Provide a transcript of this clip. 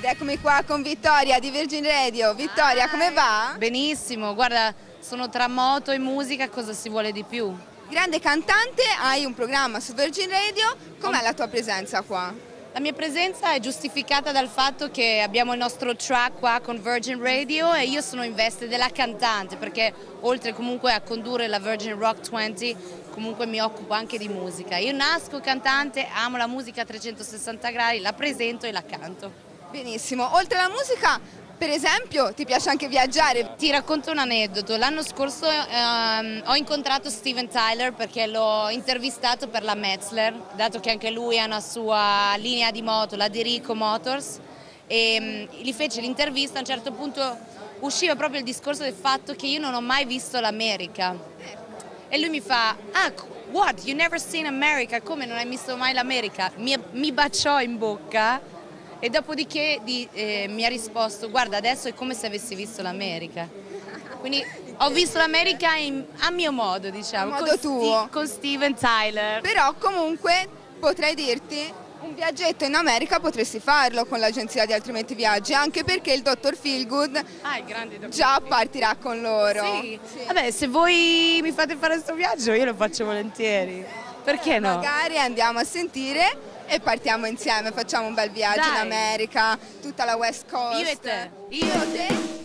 Ed eccomi qua con Vittoria di Virgin Radio. Vittoria, come va? Benissimo, guarda, sono tra moto e musica, cosa si vuole di più? Grande cantante, hai un programma su Virgin Radio, com'è la tua presenza qua? La mia presenza è giustificata dal fatto che abbiamo il nostro track qua con Virgin Radio e io sono in veste della cantante perché oltre comunque a condurre la Virgin Rock 20 comunque mi occupo anche di musica. Io nasco cantante, amo la musica a 360 gradi, la presento e la canto. Benissimo, oltre alla musica, per esempio, ti piace anche viaggiare? Ti racconto un aneddoto, l'anno scorso ho incontrato Steven Tyler perché l'ho intervistato per la Metzler, dato che anche lui ha una sua linea di moto, la Derico Motors, e gli fece l'intervista. A un certo punto usciva proprio il discorso del fatto che io non ho mai visto l'America e lui mi fa, what, you never seen America? Come non hai visto mai l'America? Mi baciò in bocca. E dopodiché mi ha risposto, guarda adesso è come se avessi visto l'America. Quindi ho visto l'America a mio modo, diciamo, A modo tuo. Con Steven Tyler. Però comunque potrei dirti, un viaggetto in America potresti farlo con l'agenzia di Altrimenti Viaggi, anche perché il dottor Feelgood Il grande dottor già partirà con loro. Sì. Vabbè, se voi mi fate fare questo viaggio io lo faccio volentieri. Perché no? Magari andiamo a sentire e partiamo insieme, facciamo un bel viaggio in America, tutta la West Coast. Io e te. Io e te.